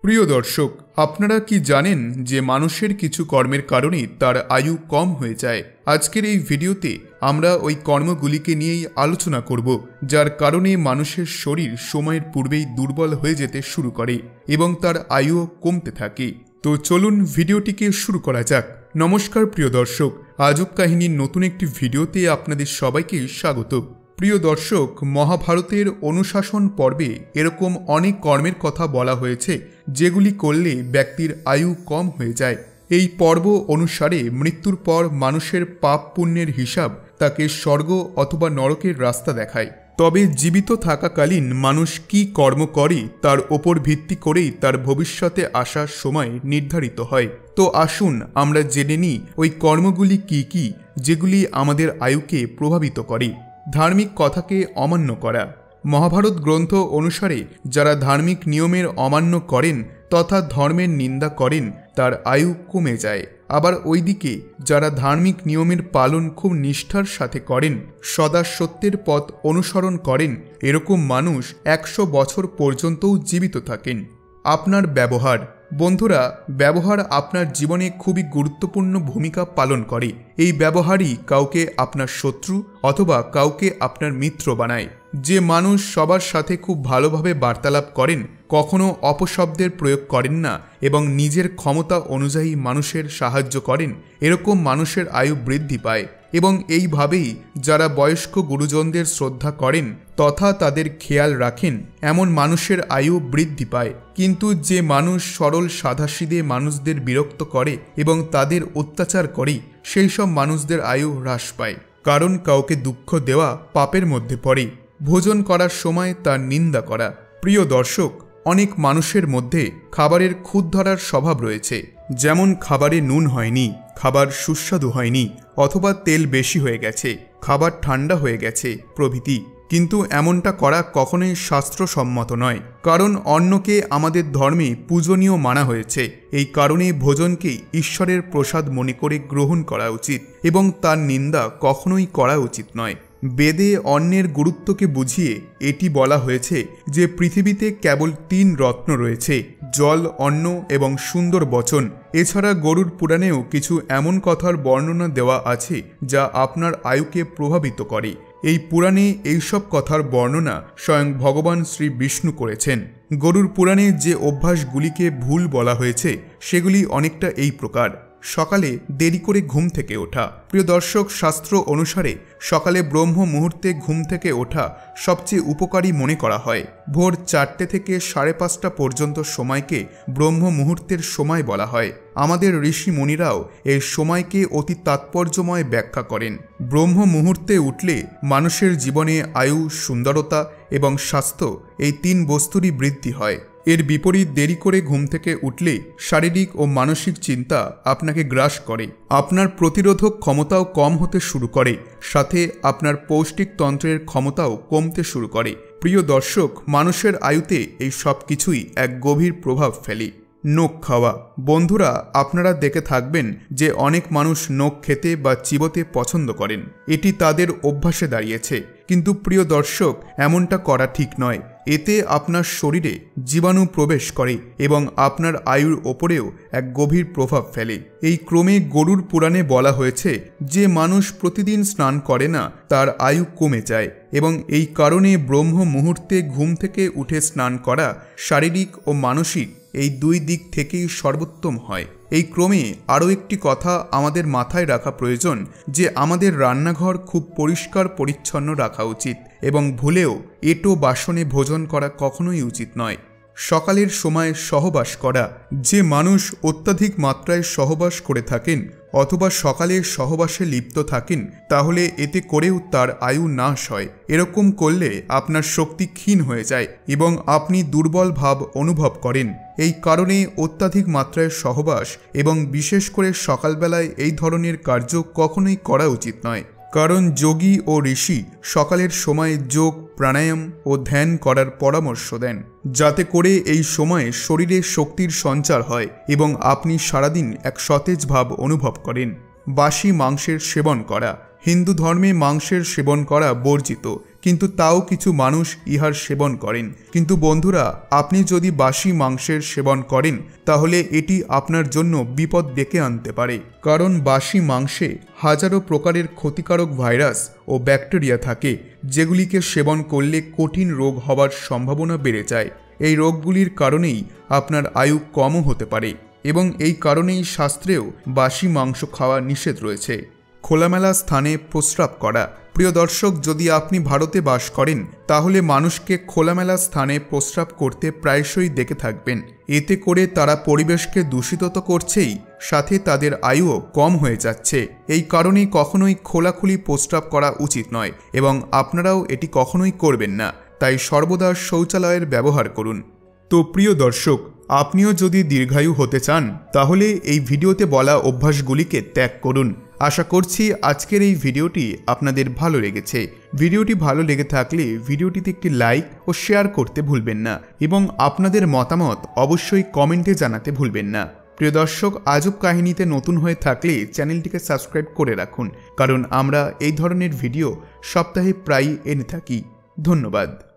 প্রিয় দর্শক, আপনারা কি জানেন যে মানুষের কিছু কর্মের কারণে তার আয়ু কম হয়ে যায়? আজকের এই ভিডিওতে আমরা ওই কর্মগুলিকে নিয়েই আলোচনা করব, যার কারণে মানুষের শরীর সময়ের পূর্বেই দুর্বল হয়ে যেতে শুরু করে এবং তার আয়ুও কমতে থাকে। তো চলুন ভিডিওটিকে শুরু করা যাক। নমস্কার প্রিয় দর্শক, আজব কাহিনীর নতুন একটি ভিডিওতে আপনাদের সবাইকে স্বাগত। প্রিয় দর্শক, মহাভারতের অনুশাসন পর্বে এরকম অনেক কর্মের কথা বলা হয়েছে যেগুলি করলে ব্যক্তির আয়ু কম হয়ে যায়। এই পর্ব অনুসারে মৃত্যুর পর মানুষের পাপ পুণ্যের হিসাব তাকে স্বর্গ অথবা নরকের রাস্তা দেখায়। তবে জীবিত থাকাকালীন মানুষ কি কর্ম করে তার ওপর ভিত্তি করেই তার ভবিষ্যতে আসার সময় নির্ধারিত হয়। তো আসুন আমরা জেনে নিই ওই কর্মগুলি কি যেগুলি আমাদের আয়ুকে প্রভাবিত করে। ধার্মিক কথাকে অমান্য করা। মহাভারত গ্রন্থ অনুসারে যারা ধার্মিক নিয়মের অমান্য করেন তথা ধর্মের নিন্দা করেন তার আয়ু কমে যায়। আবার ওইদিকে যারা ধার্মিক নিয়মের পালন খুব নিষ্ঠার সাথে করেন, সদা সত্যের পথ অনুসরণ করেন, এরকম মানুষ 100 বছর পর্যন্তও জীবিত থাকেন। আপনার ব্যবহার। বন্ধুরা, ব্যবহার আপনার জীবনে খুবই গুরুত্বপূর্ণ ভূমিকা পালন করে। এই ব্যবহারই কাউকে আপনার শত্রু অথবা কাউকে আপনার মিত্র বানায়। যে মানুষ সবার সাথে খুব ভালোভাবে বার্তালাপ করেন, কখনো অপশব্দের প্রয়োগ করেন না এবং নিজের ক্ষমতা অনুযায়ী মানুষের সাহায্য করেন, এরকম মানুষের আয়ু বৃদ্ধি পায়। এবং এইভাবেই যারা বয়স্ক গুরুজনদের শ্রদ্ধা করেন তথা তাদের খেয়াল রাখেন, এমন মানুষের আয়ু বৃদ্ধি পায়। কিন্তু যে মানুষ সরল সাধাসিধে মানুষদের বিরক্ত করে এবং তাদের অত্যাচার করে, সেই সব মানুষদের আয়ু হ্রাস পায়। কারণ কাউকে দুঃখ দেওয়া পাপের মধ্যে পড়ে। ভোজন করার সময় তার নিন্দা করা। প্রিয় দর্শক, অনেক মানুষের মধ্যে খাবারের খুঁত ধরার স্বভাব রয়েছে। যেমন খাবারে নুন হয়নি, খাবার সুস্বাদু হয়নি, অথবা তেল বেশি হয়ে গেছে, খাবার ঠান্ডা হয়ে গেছে প্রভৃতি। কিন্তু এমনটা করা কখনোই শাস্ত্রসম্মত নয়, কারণ অন্নকে আমাদের ধর্মে পূজনীয় মানা হয়েছে। এই কারণে ভোজনকে ঈশ্বরের প্রসাদ মনে করে গ্রহণ করা উচিত এবং তার নিন্দা কখনোই করা উচিত নয়। বেদে অন্নের গুরুত্বকে বুঝিয়ে এটি বলা হয়েছে যে পৃথিবীতে কেবল 3 রত্ন রয়েছে: জল, অন্ন এবং সুন্দর বচন। এছাড়া গরুর পুরাণেও কিছু এমন কথার বর্ণনা দেওয়া আছে যা আপনার আয়ুকে প্রভাবিত করে। এই পুরাণে এইসব কথার বর্ণনা স্বয়ং ভগবান শ্রী বিষ্ণু করেছেন। গরুর পুরাণে যে অভ্যাসগুলিকে ভুল বলা হয়েছে সেগুলি অনেকটা এই প্রকার: সকালে দেরি করে ঘুম থেকে ওঠা। প্রিয় দর্শক, শাস্ত্র অনুসারে সকালে ব্রহ্ম মুহূর্তে ঘুম থেকে ওঠা সবচেয়ে উপকারী মনে করা হয়। ভোর 4টে থেকে 5:30 পর্যন্ত সময়কে ব্রহ্ম মুহূর্তের সময় বলা হয়। আমাদের ঋষি মুনিরাও এই সময়কে অতি তাৎপর্যময় ব্যাখ্যা করেন। ব্রহ্ম মুহূর্তে উঠলে মানুষের জীবনে আয়ু, সুন্দরতা এবং স্বাস্থ্য এই 3 বস্তুরই বৃদ্ধি হয়। এর বিপরীত দেরি করে ঘুম থেকে উঠলে শারীরিক ও মানসিক চিন্তা আপনাকে গ্রাস করে, আপনার প্রতিরোধক ক্ষমতাও কম হতে শুরু করে, সাথে আপনার পৌষ্টিক তন্ত্রের ক্ষমতাও কমতে শুরু করে। প্রিয় দর্শক, মানুষের আয়ুতে এই সব কিছুই এক গভীর প্রভাব ফেলে। নখ খাওয়া। বন্ধুরা, আপনারা দেখে থাকবেন যে অনেক মানুষ নখ খেতে বা চিবোতে পছন্দ করেন। এটি তাদের অভ্যাসে দাঁড়িয়েছে। কিন্তু প্রিয় দর্শক, এমনটা করা ঠিক নয়। এতে আপনার শরীরে জীবাণু প্রবেশ করে এবং আপনার আয়ুর ওপরেও এক গভীর প্রভাব ফেলে। এই ক্রমে গরুর পুরাণে বলা হয়েছে যে মানুষ প্রতিদিন স্নান করে না তার আয়ু কমে যায় এবং এই কারণে ব্রহ্ম মুহূর্তে ঘুম থেকে উঠে স্নান করা শারীরিক ও মানসিক এই 2 দিক থেকেই সর্বোত্তম হয়। এই ক্রমে আরও একটি কথা আমাদের মাথায় রাখা প্রয়োজন যে আমাদের রান্নাঘর খুব পরিষ্কার পরিচ্ছন্ন রাখা উচিত এবং ভুলেও এঁটো বাসনে ভোজন করা কখনোই উচিত নয়। সকালের সময় সহবাস করা। যে মানুষ অত্যাধিক মাত্রায় সহবাস করে থাকেন অথবা সকালে সহবাসে লিপ্ত থাকেন, তাহলে এতে করেও তার আয়ু নাশ হয়। এরকম করলে আপনার শক্তি ক্ষীণ হয়ে যায় এবং আপনি দুর্বল ভাব অনুভব করেন। এই কারণে অত্যাধিক মাত্রায় সহবাস এবং বিশেষ করে সকালবেলায় এই ধরনের কার্য কখনোই করা উচিত নয়। কারণ যোগী ও ঋষি সকালের সময় যোগ, প্রাণায়াম ও ধ্যান করার পরামর্শ দেন, যাতে করে এই সময়ে শরীরে শক্তির সঞ্চার হয় এবং আপনি সারাদিন এক সতেজ ভাব অনুভব করেন। বাসি মাংসের সেবন করা। হিন্দু ধর্মে মাংসের সেবন করা বর্জিত, কিন্তু তাও কিছু মানুষ ইহার সেবন করেন। কিন্তু বন্ধুরা, আপনি যদি বাসি মাংসের সেবন করেন তাহলে এটি আপনার জন্য বিপদ ডেকে আনতে পারে। কারণ বাসি মাংসে হাজারো প্রকারের ক্ষতিকারক ভাইরাস ও ব্যাকটেরিয়া থাকে, যেগুলিকে সেবন করলে কঠিন রোগ হবার সম্ভাবনা বেড়ে যায়। এই রোগগুলির কারণেই আপনার আয়ু কমও হতে পারে এবং এই কারণেই শাস্ত্রেও বাসি মাংস খাওয়া নিষেধ রয়েছে। খোলামেলা স্থানে প্রস্রাব করা। প্রিয় দর্শক, যদি আপনি ভারতে বাস করেন তাহলে মানুষকে খোলামেলা স্থানে প্রস্রাব করতে প্রায়শই দেখে থাকবেন। এতে করে তারা পরিবেশকে দূষিত তো করছেই, সাথে তাদের আয়ুও কম হয়ে যাচ্ছে। এই কারণেই কখনোই খোলাখুলি প্রস্রাব করা উচিত নয় এবং আপনারাও এটি কখনোই করবেন না। তাই সর্বদা শৌচালয়ের ব্যবহার করুন। তো প্রিয় দর্শক, আপনিও যদি দীর্ঘায়ু হতে চান তাহলে এই ভিডিওতে বলা অভ্যাসগুলিকে ত্যাগ করুন। আশা করছি আজকের এই ভিডিওটি আপনাদের ভালো লেগেছে। ভিডিওটি ভালো লেগে থাকলে ভিডিওটিতে একটি লাইক ও শেয়ার করতে ভুলবেন না এবং আপনাদের মতামত অবশ্যই কমেন্টে জানাতে ভুলবেন না। প্রিয় দর্শক, আজব কাহিনীতে নতুন হয়ে থাকলে চ্যানেলটিকে সাবস্ক্রাইব করে রাখুন, কারণ আমরা এই ধরনের ভিডিও সপ্তাহে প্রায়ই এনে থাকি। ধন্যবাদ।